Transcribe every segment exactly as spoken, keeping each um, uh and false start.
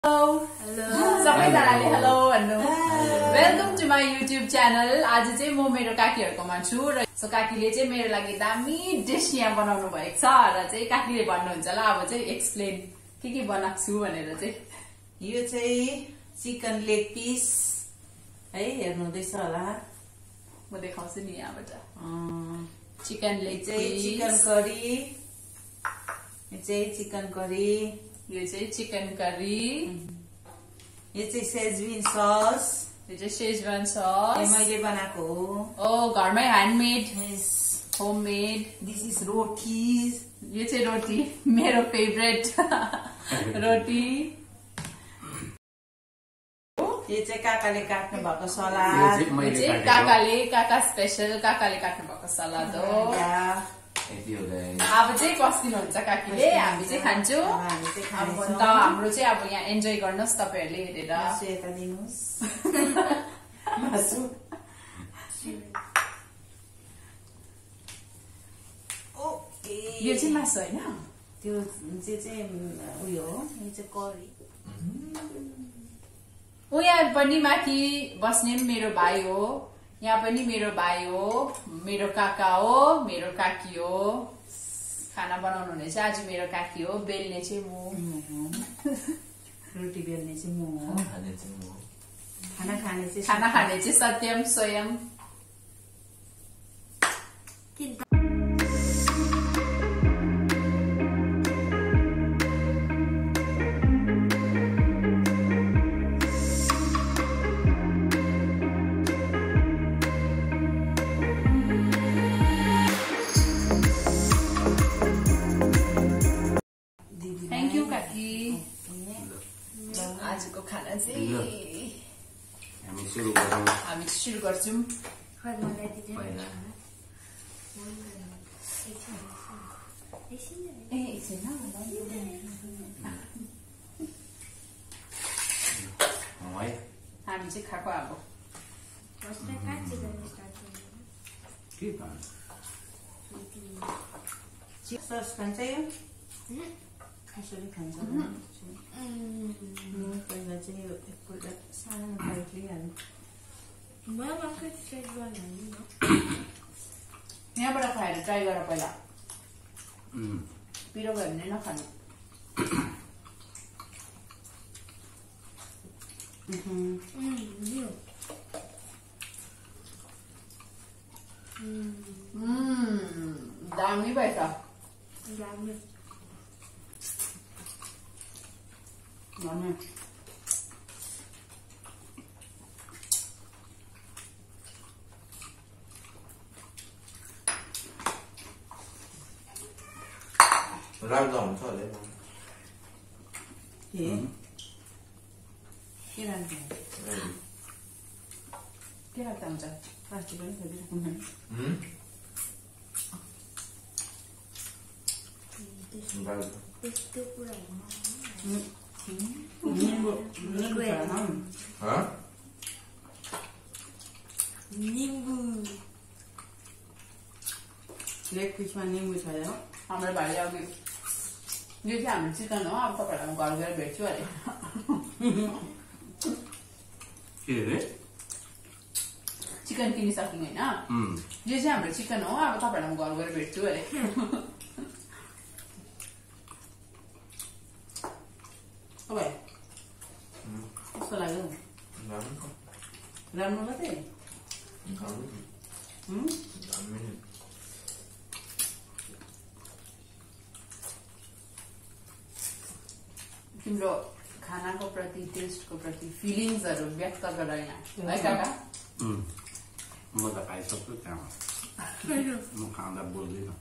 Hello. Hello. सबैजनाले hello भन्नु. Welcome to my YouTube channel. आज चाहिँ म मेरो काकीहरुकोमा छु र सो काकीले चाहिँ मेरो लागि दामी डिश यहाँ बनाउनु भएको छ र चाहिँ काकीले भन्नुहुन्छ ल अब चाहिँ एक्सप्लेन के के बनाएको छु भनेर चाहिँ. यो चाहिँ चिकन लेग पिस है हेर्नु हुँदैछ होला. म देखाउँछु नि यहाँबाट. चिकन लेग चाहिँ चिकन करी. यो चाहिँ चिकन करी. यो चाहिँ चिकन करी. यो चाहिँ सेजवान सस. यो चाहिँ सेजवान सस. यो मैले बनाएको हो. ओ घरमै handmade. Yes homemade. This is roti. यो चाहिँ रोटी मेरो फेभरेट रोटी. यो चाहिँ काकाले काट्नु भएको सलाद. यो चाहिँ काकाले काका स्पेशल काकाले काट्नु भएको सलाद हो. अब चाहिँ पस्किनुहुन्छ काकीले हामी चाहिँ खान्छौँ. अब हाम्रो चाहिँ अब यहाँ एन्जोय गर्नुहोस् तपाईहरुले हेरेर. यता दिनुस्. मासु. ओके. यो चाहिँ मासु हैन? त्यो चाहिँ उयो हो. यो चाहिँ करी. ऊ यहाँ पनि माथि बस्ने मेरो भाइ हो. यहाँ पनि मेरो भाइ हो. मेरो काका हो. मेरो काकी हो. खाना बनाउनु हुने चाहिँ आज मेरो काकी हो. बेल्ने चाहिँ म. रोटी बेल्ने चाहिँ म हो. खाना खाने चाहिँ खाना खाने चाहिँ सत्यम स्वयं. थ्याङ्क यू काकी. आजको खाना चाहिँ हामी सुरु गरौँ. हामी सुरु गर्छौँ. ए एकछिन हामी चाहिँ खाएको अब सस खान्छ यो. कसरी खान्छ पहिला चाहिँ यो एकपल्ट सानो बाइट लिइहाल्नु. यहाँबाट खाएर ट्राई गर पहिला. पिरो भयो भने नखानु. दामी भएछ. दामी. राख्दा हुन्छ होला. के के राख्दा के राख्दा हुन्छ? प्लास्टिक पनि खोलिराख्नु. त्यस्तो कुरा निम्बु निम्बु लेग पिसमा निम्बु छ. हाम्रो भाइले अघि यो चाहिँ हाम्रो चिकन हो. अब तपाईँहरूलाई घर गएर भेट्छु अरे. के अरे चिकन किनिसक्नु होइन. यो चाहिँ हाम्रो चिकन हो. अब तपाईँहरूलाई घर गएर भेट्छु अरे. कस्तो लाग्यो? राम्रो मात्रै. तिम्रो खानाको प्रति टेस्टको प्रति फिलिङ्सहरू व्यक्त गर यहाँ है काका. म त खाइसक्छु त्यहाँ. म खाँदा बोल्दिनँ.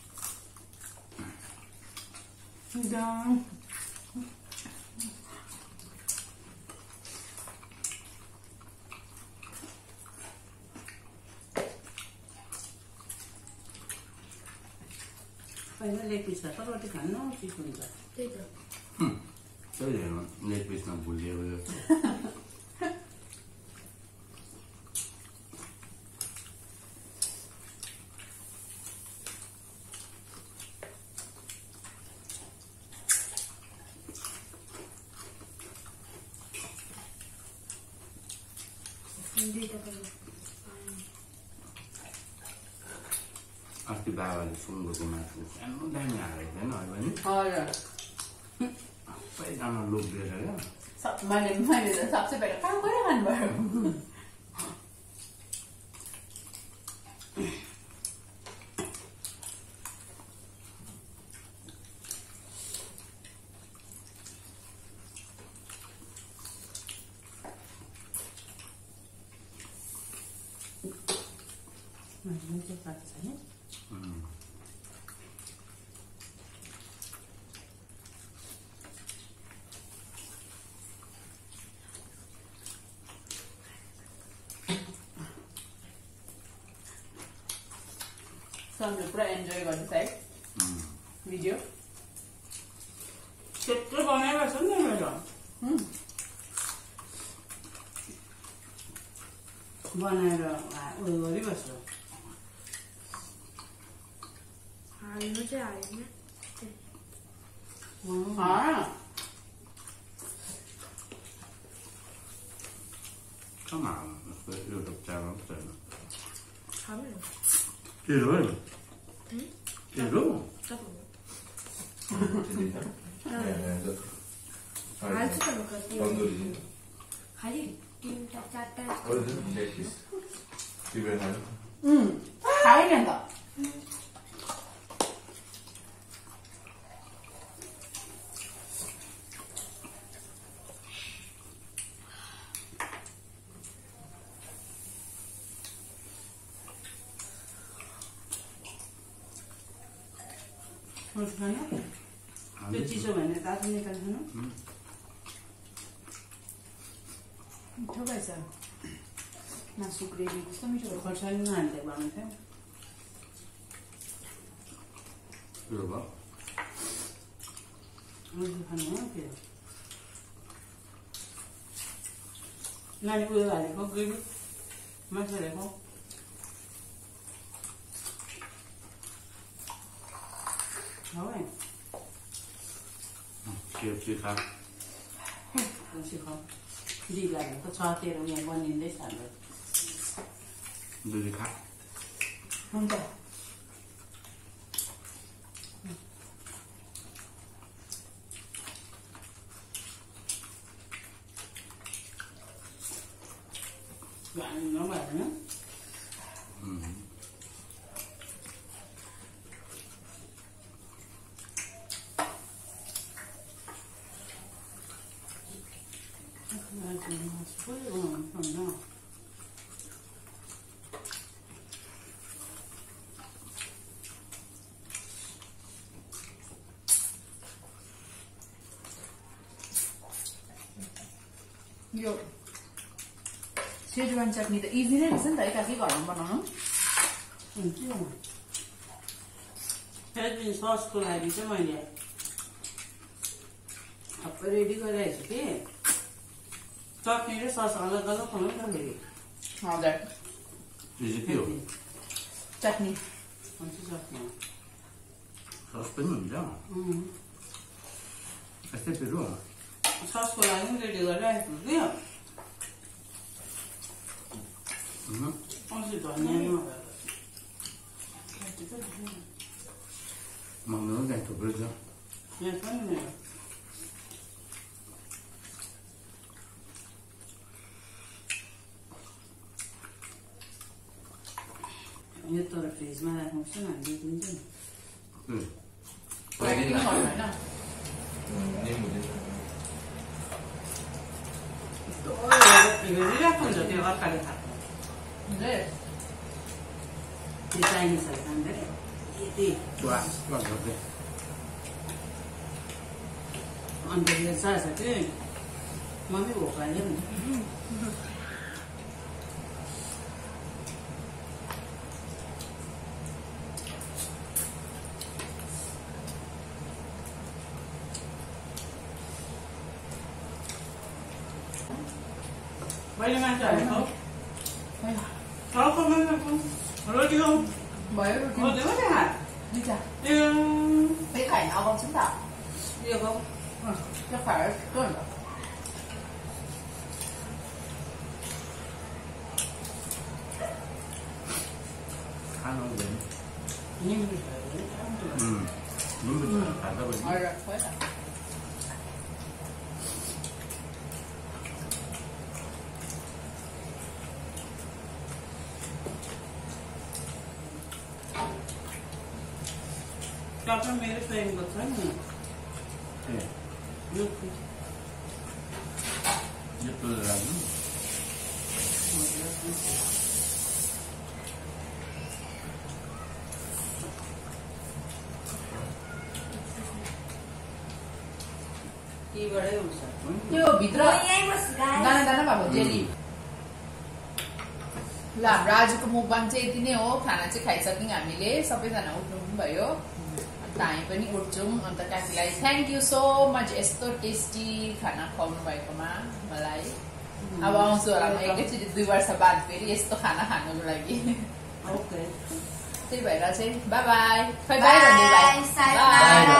पहिला लेग पिस खाएको रोटी खानु चिज हुन्छ. त्यही त. त्यही हेर्नु लेग पिसमा भुलिएको यो. अस्ति बाबाले सुँगुरको मासु सानो दामी हालेको थिएन अहिले पनि हजुर सबैजना लोभिएर क्या सब मैले मैले त सबसे पहिला काम गरेर खानुभयो Masih paksanya. So I'm gonna enjoy what this side video. Kita banyak macam ni macam. Hmm. Banyak lah, udah lebih macam. 이거 제 아니네. 아. Come on, YouTube channel. 가면. Kilo? 응? Kilo? 알지도 못하지. 건드리지. 가지. 짜짜짜. 어디서 넷플릭스 집에 가요? 응. 다 이낸다. Terus mana? Cuci semuanya, tak punya kan mana? Coba aja. Masuk gravy, kami coba. Kosan nanti bang kan? Kilo apa? Terus mana apa? Nanti boleh lagi kok gravy, masuk lagi kok. Rồi. Chiều chiều khác. Không chịu không. Đi lại có cho tiền ở nhà con nhìn đấy sản rồi. Đưa đi khác. Không được. Bạn nó bảo nữa. यो सेजवान चटनी त easy नै रहेछ नि त एकाकी घरमा बनाउनु हुन्छ फेरि ससको लागि चाहिँ मैले सबै रेडी गरिरहेको छु कि चटनी र सस अलग अलग हुनु त फेरि हजुर यो चाहिँ के हो? चटनी हुन्छ चटनी सस पनि हुन्छ? यस्तै पिरो? ससको लागि पनि रेडी गरिरहेको छु कि अस्ति धनियाँ मगाउनु त्यहाँ थुप्रै छ यहाँ पनि मेरो यो तर फ्रिजमा राख्नुपर्छ नि हामीले दिन्छ नि प्याकिङ गर्नु होइन हेरिरहेको हुन्छ त्यो अर्काले खाएको हजुर त्यो चाइनिजहरू खाँदै यति अन्त यो चार्छ कि मम्मी भोकाल्यो नि Bây giờ ăn trời không? Có không ăn không? Rồi đi không? Mới rồi Rồi đi mất thế hả? đi chả Đi mấy cảnh nào không chứng tỏ đi không? chắc phải cơn rồi काका मेरो फ्रेन्डको छ नि ए यो यस्तो राख्नु केबाटै हुन्छ त्यो भित्र यहीँ बस्छु guys। दाना दाना भएको जेली ल हाम्रो आजको मुखबाङ चाहिँ यति नै हो खाना चाहिँ खाइसक्यौँ हामीले सबैजना उठ्नु पनि भयो अन्त हामी पनि उठ्छौँ अन्त काकीलाई थ्याङ्क यू सो मच यस्तो टेस्टी खाना खुवाउनु भएकोमा मलाई अब आउँछु होला म एकैचोटि दुई वर्ष बाद फेरि यस्तो खाना खानुको लागि ओके त्यही भएर चाहिँ बाई बाई बाई बाई भन्दै बाई Bye, bye.